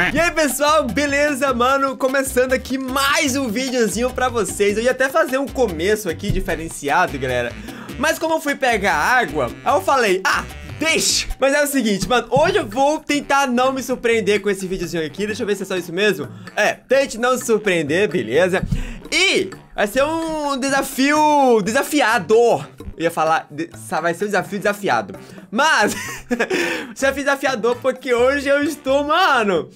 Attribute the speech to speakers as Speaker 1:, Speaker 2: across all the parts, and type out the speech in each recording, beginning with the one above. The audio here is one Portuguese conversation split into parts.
Speaker 1: E aí, pessoal, beleza, mano? Começando aqui mais um videozinho pra vocês. Eu ia até fazer um começo aqui diferenciado, galera, mas como eu fui pegar água, aí eu falei, deixa. Mas é o seguinte, mano, hoje eu vou tentar não me surpreender com esse videozinho aqui. Deixa eu ver se é só isso mesmo. Tente não se surpreender, beleza? E vai ser um desafio desafiador. Eu ia falar, vai ser um desafio desafiado, mas desafio desafiador porque hoje eu estou, mano,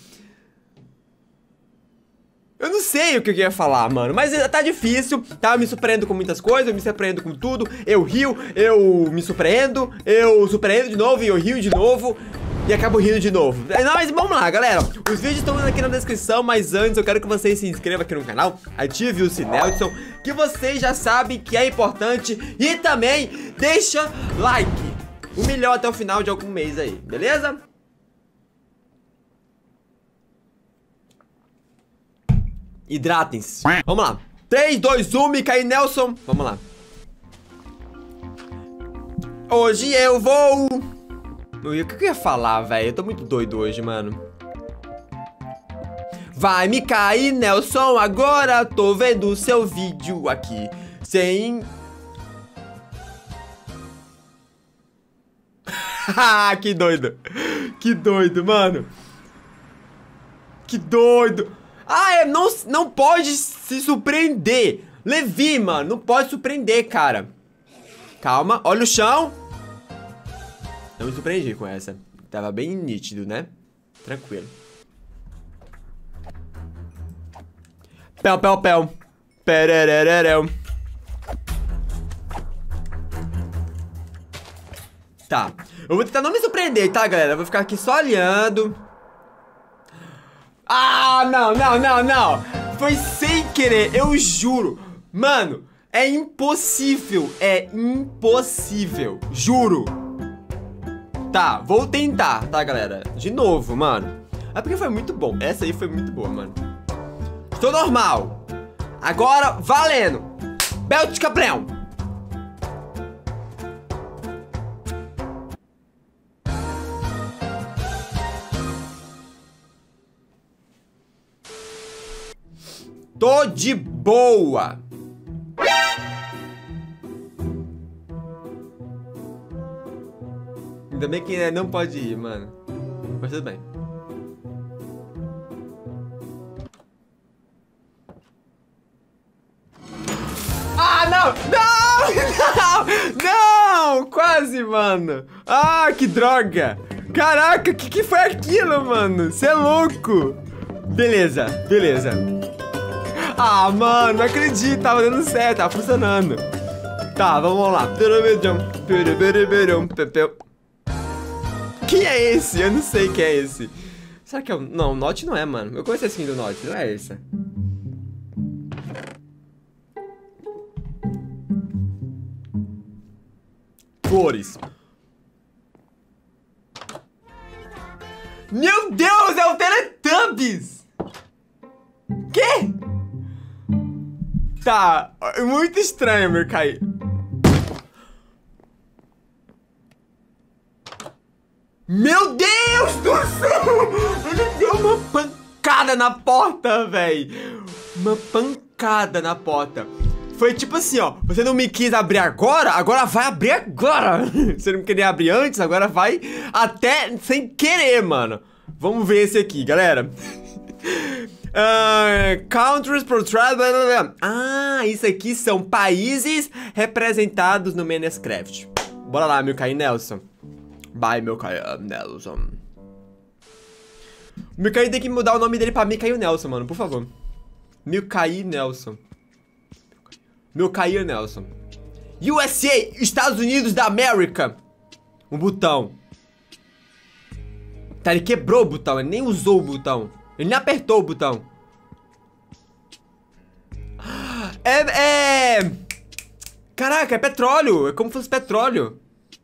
Speaker 1: eu não sei o que eu ia falar, mano, mas tá difícil, tá? Eu me surpreendo com muitas coisas, eu me surpreendo com tudo. Eu rio, eu me surpreendo, eu surpreendo de novo e eu rio de novo e acabo rindo de novo. Não, mas vamos lá, galera. Os vídeos estão aqui na descrição, mas antes eu quero que vocês se inscrevam aqui no canal, ative o sininho, que vocês já sabem que é importante, e também deixa like, o melhor até o final de algum mês aí, beleza? Hidratem-se. Vamos lá. 3, 2, 1, Micael Nelson. Vamos lá. Hoje eu vou... O que eu ia falar, velho? Eu tô muito doido hoje, mano. Vai, Micael Nelson, agora tô vendo o seu vídeo aqui. Sem... Que doido. Que doido, mano. Que doido. Não pode se surpreender. Levi, mano, não pode surpreender, cara. Calma, olha o chão. Não me surpreendi com essa. Tava bem nítido, né? Tranquilo. Pel, pel, pel. Perererereu. Tá. Eu vou tentar não me surpreender, tá, galera? Eu vou ficar aqui só olhando. Não. Foi sem querer, eu juro. Mano, é impossível. É impossível. Juro. Tá, vou tentar, tá, galera? De novo, mano. É porque foi muito bom. Essa aí foi muito boa, mano. Estou normal. Agora, valendo. Belt Caprão. Tô de boa. Ainda bem que não pode ir, mano. Mas tudo bem. Não! Quase, mano. Que droga. Caraca, que foi aquilo, mano? Você é louco. Beleza. Mano, não acredito, tava dando certo, tava funcionando. Tá, vamos lá. Quem é esse? Eu não sei quem é esse. Será que é o... Não, o Note não é, mano. Eu conheço a skin do Note, não é essa. Cores. Meu Deus, é o Teletubbies! Que? Tá, muito estranho, Micael. Meu Deus do céu! Ele deu uma pancada na porta, velho. Uma pancada na porta. Foi tipo assim, ó. Você não me quis abrir agora? Agora vai abrir agora. Você não queria abrir antes? Agora vai até sem querer, mano. Vamos ver esse aqui, galera. Countries portrayed. Isso aqui são países representados no Minecraft. Bora lá, Micael Nelson. Bye, Micael Nelson. O Micael tem que mudar o nome dele pra Micael Nelson, mano, por favor. Micael Nelson. Micael Nelson. USA, Estados Unidos da América. Um botão. Tá, ele quebrou o botão, ele nem usou o botão. Ele nem apertou o botão. Caraca, é petróleo. É como se fosse petróleo.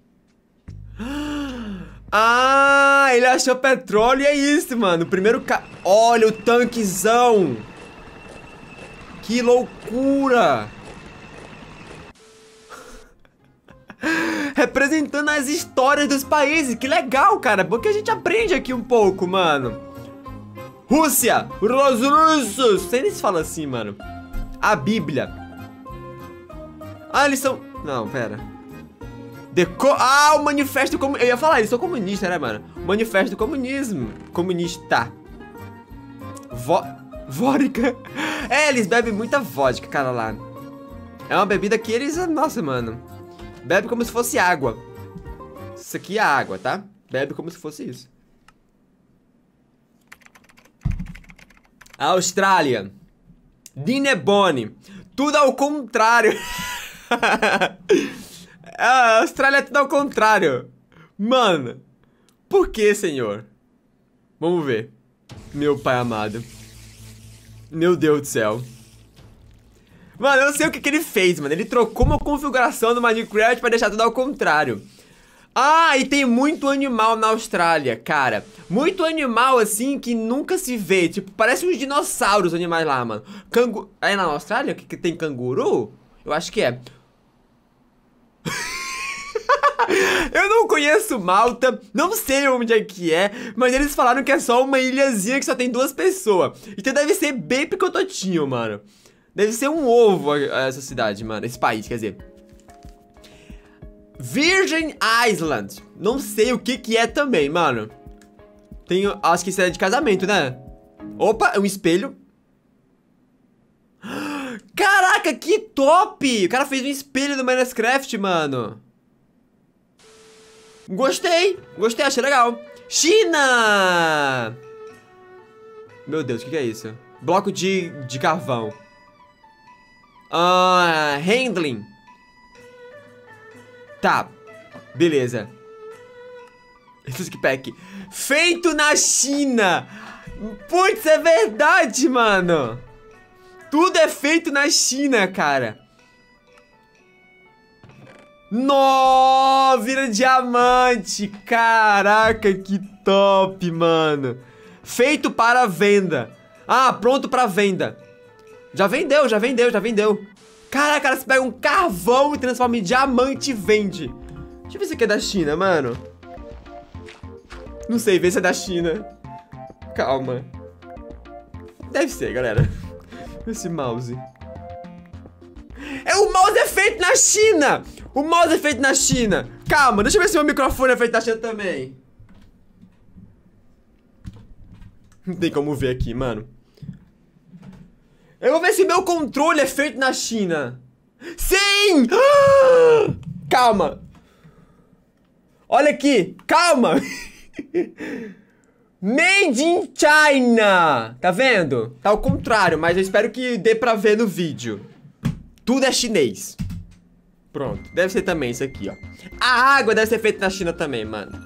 Speaker 1: Ele achou petróleo e é isso, mano. O primeiro Olha o tanquezão. Que loucura. Representando as histórias dos países. Que legal, cara. Porque a gente aprende aqui um pouco, mano. Rússia, os russos. Não sei nem se fala assim, mano. A Bíblia. Ah, eles são... Não, pera. O Manifesto Comunista. Eu ia falar, eles são comunistas, né, mano? Manifesto do Comunismo. Comunista. Vodka. É, eles bebem muita vodka, cara, lá. É uma bebida que eles... Nossa, mano. Bebe como se fosse água. Isso aqui é água, tá? Bebe como se fosse isso. Austrália. Dinebone. Tudo ao contrário. A Austrália é tudo ao contrário. Mano. Por que, senhor? Vamos ver. Meu pai amado. Meu Deus do céu. Mano, eu não sei o que ele fez, mano. Ele trocou uma configuração do Minecraft pra deixar tudo ao contrário. Ah, e tem muito animal na Austrália, cara. Muito animal, assim, que nunca se vê. Tipo, parece uns dinossauros, animais lá, mano. É na Austrália que tem canguru? Eu acho que é. Eu não conheço Malta, não sei onde é que é, mas eles falaram que é só uma ilhazinha que só tem 2 pessoas. Então deve ser bem picototinho, mano. Deve ser um ovo essa cidade, mano. Esse país, quer dizer. Virgin Island. Não sei o que é também, mano. Acho que isso é de casamento, né? Opa, é um espelho. Caraca, que top! O cara fez um espelho do Minecraft, mano. Gostei, achei legal. China! Meu Deus, o que é isso? Bloco de carvão. Handling. Tá, beleza. Pack. Feito na China. Putz, é verdade, mano. Tudo é feito na China, cara. Vira diamante. Caraca, que top, mano. Feito para venda. Ah, pronto para venda. Já vendeu. Caraca, cara, você pega um carvão e transforma em diamante e vende. Deixa eu ver se aqui é da China, mano. Não sei, vê se é da China. Calma. Deve ser, galera. Esse mouse. O mouse é feito na China! O mouse é feito na China! Calma, deixa eu ver se meu microfone é feito na China também. Não tem como ver aqui, mano. Eu vou ver se meu controle é feito na China. Sim! Calma. Olha aqui, calma. Made in China. Tá vendo? Tá ao contrário, mas eu espero que dê pra ver no vídeo. Tudo é chinês. Pronto, deve ser também isso aqui, ó. A água deve ser feita na China também, mano.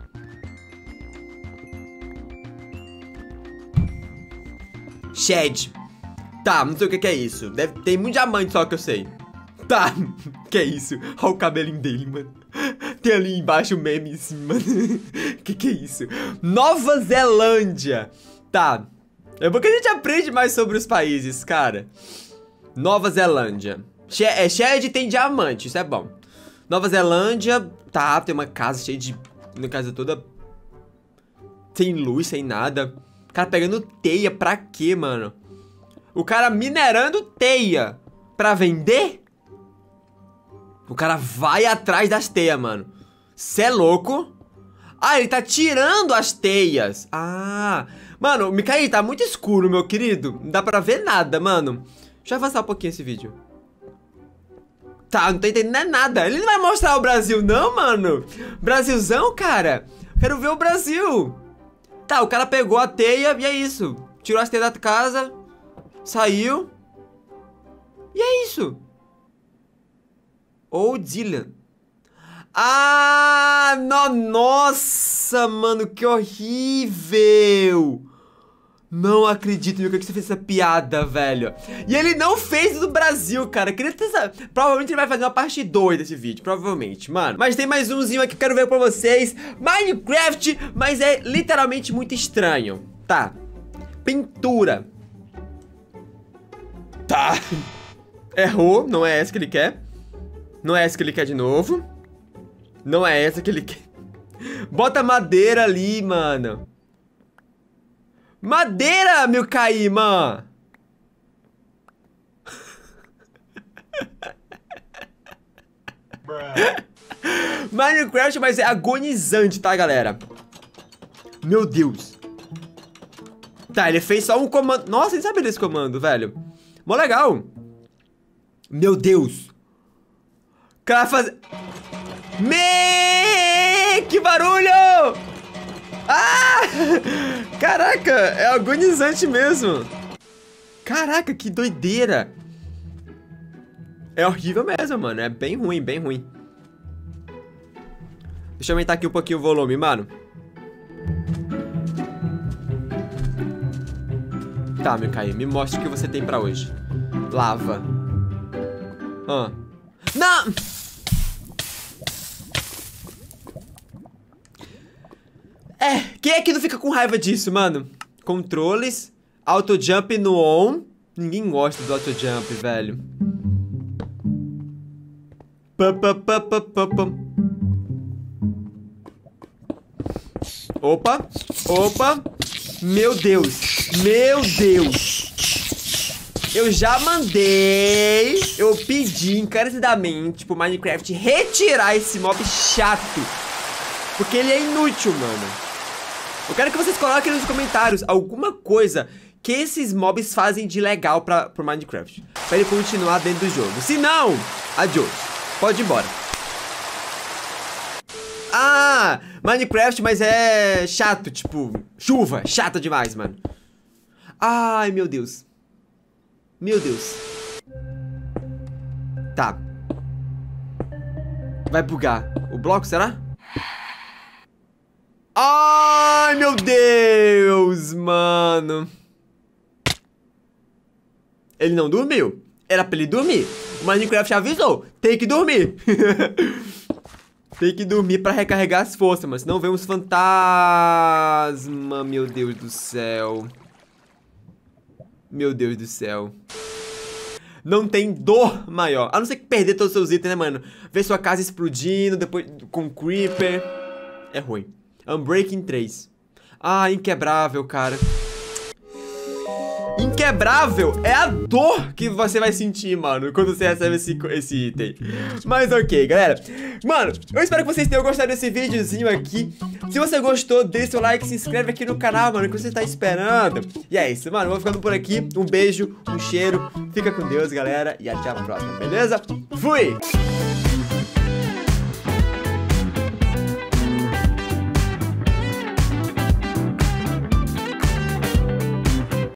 Speaker 1: Shed. Tá, não sei o que é isso. Tem muito diamante só que eu sei. Tá, que é isso? Olha o cabelinho dele, mano. Tem ali embaixo o meme assim, mano. Que é isso? Nova Zelândia. Tá. É bom que a gente aprende mais sobre os países, cara. Nova Zelândia. Shed tem diamante, isso é bom. Nova Zelândia. Tá, tem uma casa cheia de... Uma casa toda... Sem luz, sem nada. O cara pegando teia pra quê, mano? O cara minerando teia pra vender? O cara vai atrás das teias, mano. Cê é louco? Ah, ele tá tirando as teias. Ah, mano, Micaí, tá muito escuro, meu querido. Não dá pra ver nada, mano. Deixa eu avançar um pouquinho esse vídeo. Tá, não tô entendendo nada. Ele não vai mostrar o Brasil não, mano. Brasilzão, cara. Quero ver o Brasil. Tá, o cara pegou a teia e é isso. Tirou as teias da casa. Saiu. E é isso. Ou Dylan. Ah, nossa, mano, que horrível. Não acredito no que você fez essa piada, velho. E ele não fez do Brasil, cara. Queria ter essa... Provavelmente ele vai fazer uma parte 2 desse vídeo, provavelmente, mano. Mas tem mais umzinho aqui que eu quero ver pra vocês. Minecraft, mas é literalmente muito estranho. Tá. Pintura. Tá. Errou, não é essa que ele quer. Não é essa que ele quer de novo. Não é essa que ele quer. Bota madeira ali, mano. Madeira, meu Caíma! Minecraft, mas é agonizante, tá, galera? Meu Deus. Tá, ele fez só um comando. Nossa, nem sabia desse comando, velho. Mó legal. Meu Deus. O cara faz... Que barulho! Ah! Caraca, é agonizante mesmo. Caraca, que doideira. É horrível mesmo, mano. É bem ruim, bem ruim. Deixa eu aumentar aqui um pouquinho o volume, mano. Tá, meu Caio, me mostre o que você tem pra hoje. Lava. Não! Quem é que não fica com raiva disso, mano? Controles, auto jump no on. Ninguém gosta do auto jump, velho. Opa, opa. Meu Deus, meu Deus. Eu já mandei, eu pedi encarecidamente pro Minecraft retirar esse mob chato, porque ele é inútil, mano. Eu quero que vocês coloquem nos comentários alguma coisa que esses mobs fazem de legal pro Minecraft, pra ele continuar dentro do jogo. Se não, adiós, pode ir embora. Ah, Minecraft, mas é chato, tipo, chuva, chata demais, mano. Ai, meu Deus. Meu Deus. Tá. Vai bugar o bloco, será? Ai, meu Deus, mano. Ele não dormiu. Era pra ele dormir. O Minecraft avisou. Tem que dormir. Tem que dormir pra recarregar as forças, mas senão vem uns fantasmas. Meu Deus do céu. Meu Deus do céu. Não tem dor maior. A não ser que perder todos os seus itens, né, mano? Ver sua casa explodindo, depois com Creeper. É ruim. Unbreaking 3. Ah, inquebrável, cara. Inquebrável é a dor que você vai sentir, mano, quando você recebe esse item. Mas ok, galera. Mano, eu espero que vocês tenham gostado desse videozinho aqui. Se você gostou, deixa seu like, se inscreve aqui no canal, mano, que você tá esperando. E é isso, mano, eu vou ficando por aqui. Um beijo, um cheiro. Fica com Deus, galera, e até a próxima, beleza? Fui!